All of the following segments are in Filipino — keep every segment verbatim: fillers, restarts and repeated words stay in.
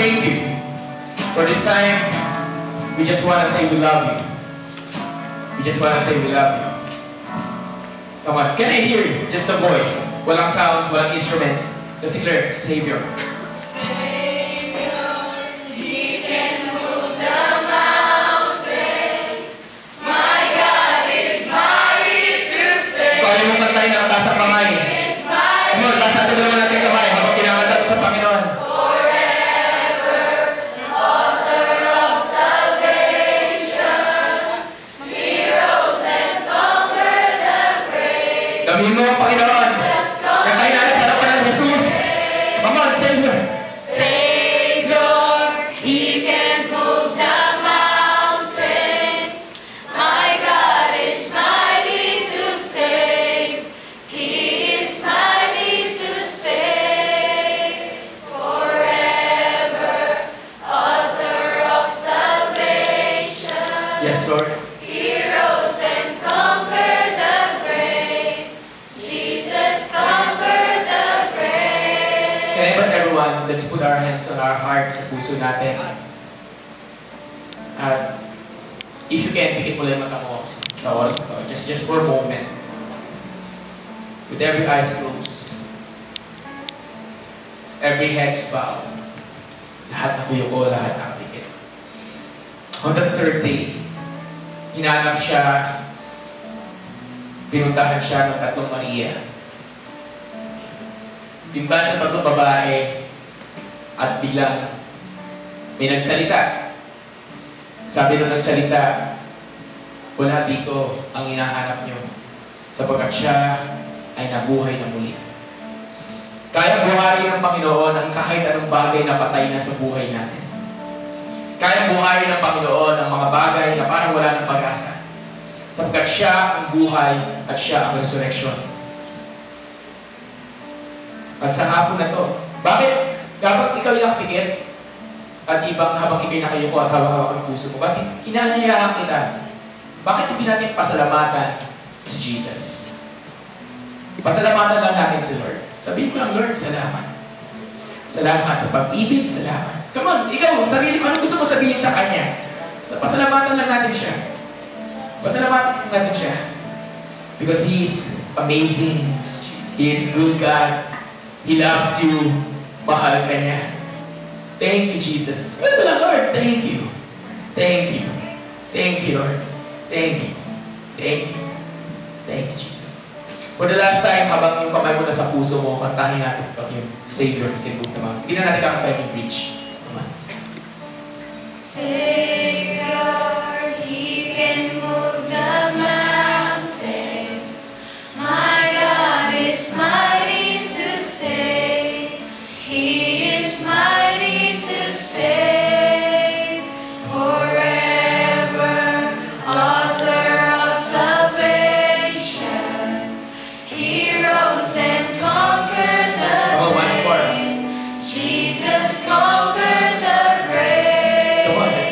thank you. For this time, we just want to say we love you. We just want to say we love you. Come on, can I hear you? Just the voice. Walang sounds, walang instruments. Just declare, Savior. Let's put our hands on our heart sa puso natin. At if you can, pikit mo lang yung mata mo sa oras ito. Just, just for a moment. With every eyes closed. Every head bowed. Lahat ng kuyo ko, lahat ng pikit. On the third day, hinanap siya, pinuntahan siya ng tatlong Maria. Pinuntahan siya ng tatlong babae. At biglang may nagsalita. Sabi nung nagsalita, wala dito ang hinahanap niyo, sapagkat siya ay nabuhay na muli. Kaya buhayin ng Panginoon ang kahit anong bagay na patay na sa buhay natin. Kaya buhayin ng Panginoon ang mga bagay na parang wala ng pag-asa, sapagkat siya ang buhay at siya ang resurrection. At sa hapon na to, bakit? Kapag ikaw yung nakapikit, at ibang habang ikay nakayuko at hawak-hawak ang puso mo, bakit inanyayahan kita? Bakit hindi natin pasalamatan si Jesus? Pasalamatan lang natin si Lord. Sabihin ko lang, Lord, salamat. Salamat sa pag-ibig, salamat. Come on, ikaw, sarili mo, ano gusto mo sabihin sa Kanya? Pasalamatan lang natin siya. Pasalamatan natin siya. Because He is amazing. He is good God. He loves you. Mahal ka niya. Thank you, Jesus. Ano lang, Lord? Thank you. Thank you. Thank you, Lord. Thank you. Thank you. Thank you, Jesus. For the last time, habang yung kamay mo na sa puso mo, kantahin natin pag yung Savior, you can move naman. Hindi na natin kakantay yung preach. Come on. Savior, He can move the mountains. My God is mighty to save. He is mighty to save forever, author of salvation. He rose and conquered the grave. Jesus conquered the grave.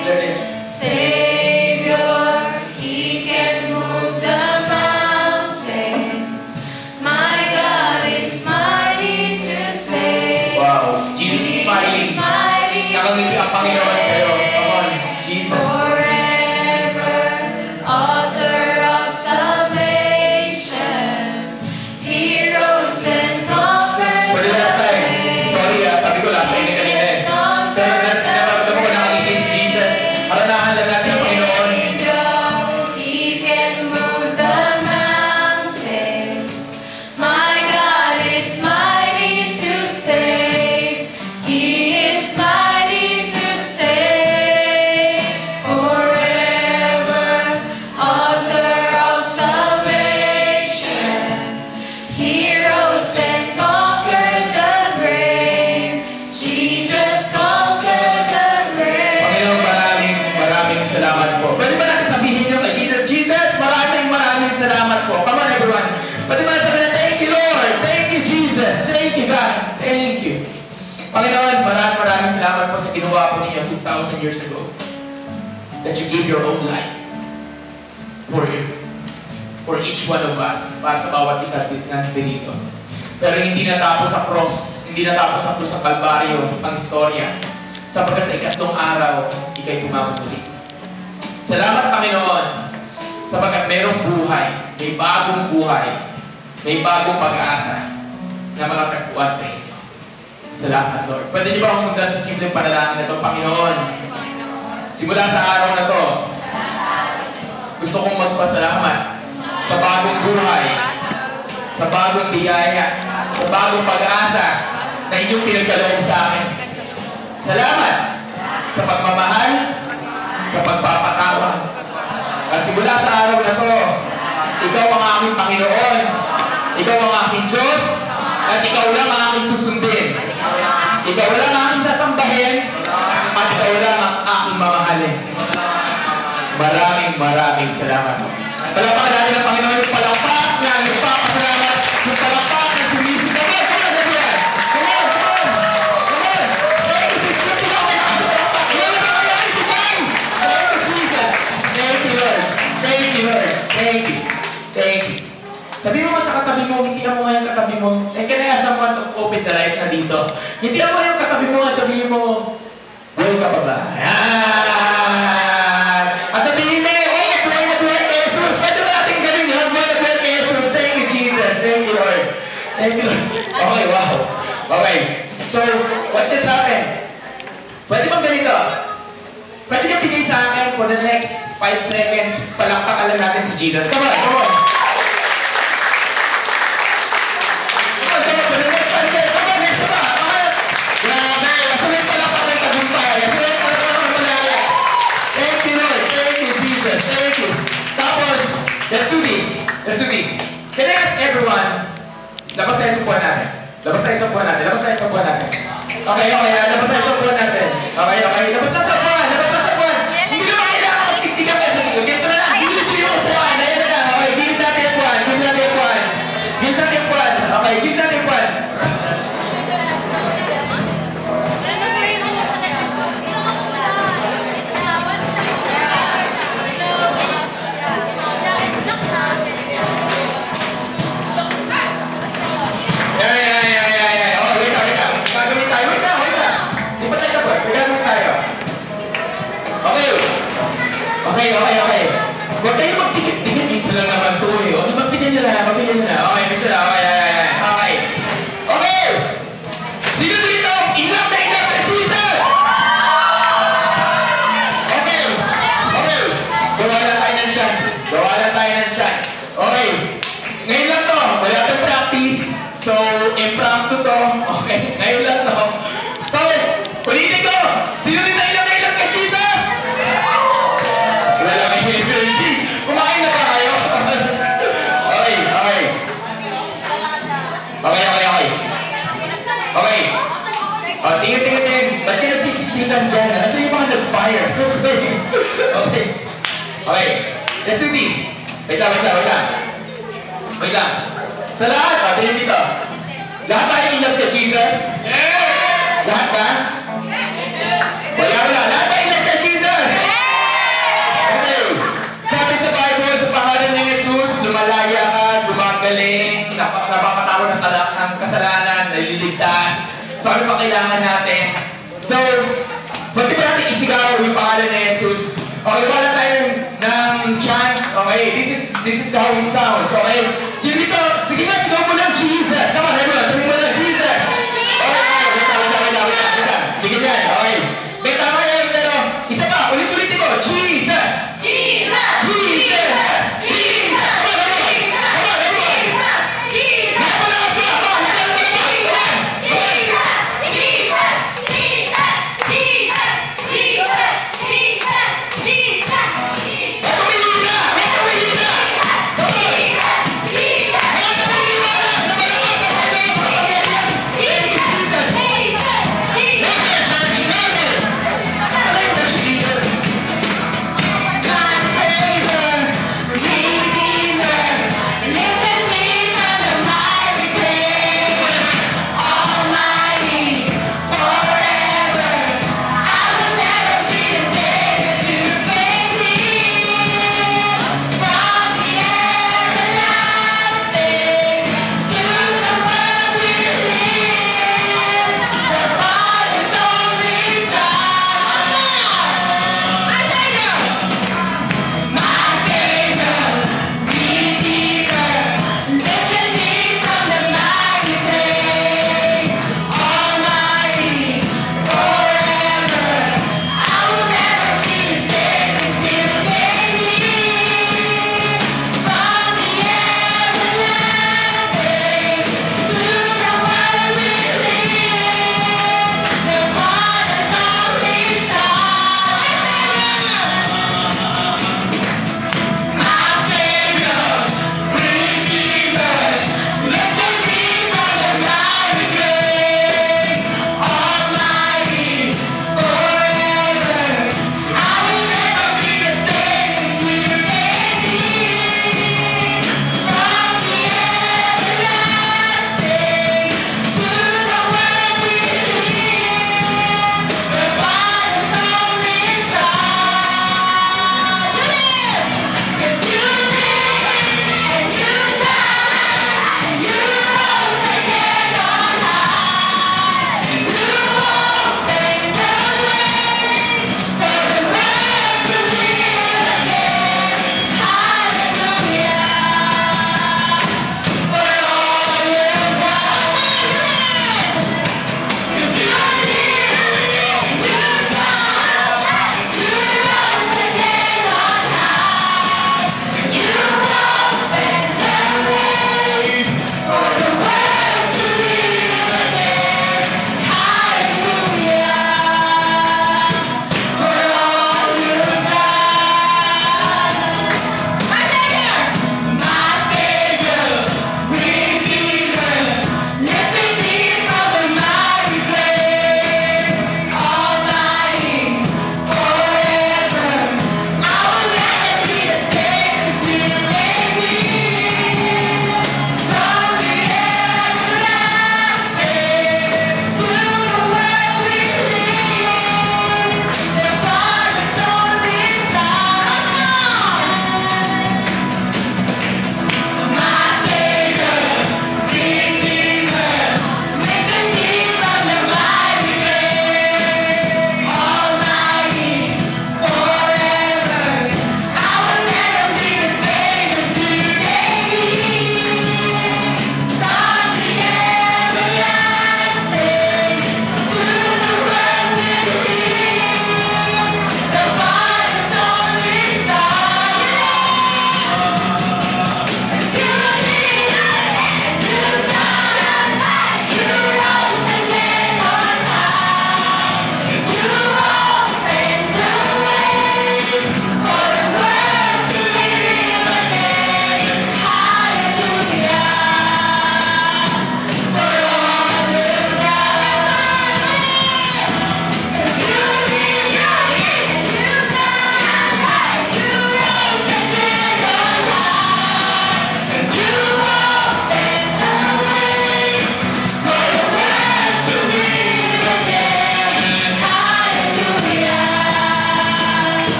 Savior, He can move the mountains. My God is mighty to save. Wow, Jesus is mighty. Nakangiti ang Panginoon sa'yo. Come on, Jesus. Forever, author of salvation. He rose and conquered For the the last time, grave. sorry ah, sabi ko last time ni kanina eh. Pero nararamdaman ko nakangiti si Jesus. Aranahan lang natin ang Panginoon. He can move the mountains. My God is mighty to save. He is mighty to save forever, author of salvation. He rose and conquered the grave. Jesus conquered the grave. Panginoon, maraming maraming salamat po. Pwede ba natin sabihin nyo kay Jesus, Jesus, maraming maraming salamat po. Come on everyone. Pwede ba natin sabihin, thank you Lord, thank you Jesus, thank you God, thank you. Panginoon, maraming maraming salamat po sa ginawa po ninyo two thousand years ago. That you gave your own life for you, for each one of us, para sa bawat isa natin dito. Pero hindi natapos sa cross, hindi natapos sa cross sa Kalbaryo ang istorya. sapagkat sa ikatlong araw, ikay tumawag muli. Salamat, Panginoon, sapagkat mayroong buhay, may bagong buhay, may bagong pag-asa na mga tagpuan sa inyo. Salamat, Lord. Pwede niyo ba akong sundan sa simpleng panalangin na ito, Panginoon? Simula sa araw na ito, gusto kong magpasalamat sa bagong buhay, sa bagong biyaya, sa bagong pag-asa na inyong pinagkaloob sa akin. Salamat sa pagmamahal, sa pagpapatawa. At simula sa araw na ito, ikaw ang aking Panginoon, ikaw ang aking Diyos, at ikaw lang ang aking susundin. Ikaw lang ang aking sasambahin, at ikaw lang ang aking mamahalin. Maraming maraming salamat. Palakpakan natin ang Panginoon yung palakpak na nagpapasalamat, yung palakpak na sumisip. Come on, come on, come on! Come on, come on! Come on! Thank you, Jesus! Thank you, Lord! Thank you, Lord! Thank you! Thank you! Sabi mo sa katabi mo, hintihan mo nga yung katabi mo. Eh, can I ask someone to open the lights na dito? Hintihan mo yung katabi mo at sabihin mo, well ka pa ba? Ayan! At sabihin mo, eh, well na well kay Jesus. Pwede ba natin galing yun? Well na well kay Jesus. Thank you, Jesus. Thank you, Lord. Thank you, Lord. Okay, wow. Okay. So, what just happened? Pwede bang ganito? Pwede nyo bigay sa akin for the next five seconds, palakpakan lang natin si Jesus. Come on, come on. Let's do this. Let's do this. Can I ask everyone, labas tayo sa upuan natin. Labas tayo sa upuan natin. Labas tayo sa upuan natin. Okay, okay. Labas tayo sa upuan natin. Okay, okay. Labas tayo sa upuan. Labas tayo sa upuan. Hindi naman kailangan magsisikap tayo sa upuan. Ganito na lang. Gilid ko yung upuan. Ayan na lang. Okay, gilid natin yung upuan. Gilid natin yung upuan. Gilid natin yung upuan. Okay, gilid natin yung upuan. Okay, okay, okay. Huwag kayo magtikit-tikit. Isa lang naman ito eh. O, magtikit nyo na. Magtikit nyo na. Okay, bisa na. Okay, okay, okay. Okay. Okay! Sino dito? Ilang na ilang na Jesus! Okay. Okay. Gawa lang tayo ng chan. Gawa lang tayo ng chan. Okay. Ngayon lang to. Wala tayong practice. So, impromptu to. Okay. Ngayon lang to. So, ulitin ko. Sino dito ilang na ilang kay Jesus? Kumain na ba kayo? Okay, okay. Okay, okay, okay. Okay. O, tingin, tingin, tingin. Ba't kayo nagsisisikan dyan? Ano yung mga nag-fire? Okay. Okay. Let's do this. Wait lang, wait lang, wait lang. Wait lang. Sa lahat, ha? Tingin dito. Lahat tayo inlove kay Jesus? Lahat ka? Wala, wala. Lahat tayo inlove kay Jesus? Sabi sa Bible, sa pangalan ni Jesus, lumalaya ka, gumagaling, napapatawa ng kasalanan, naliligtas. Sabi pa kailangan natin. So, pwede ba natin isigaw yung pangalan ni Jesus? Okay, wala tayo ng chant. Okay, this is this is how it sounds. Okay,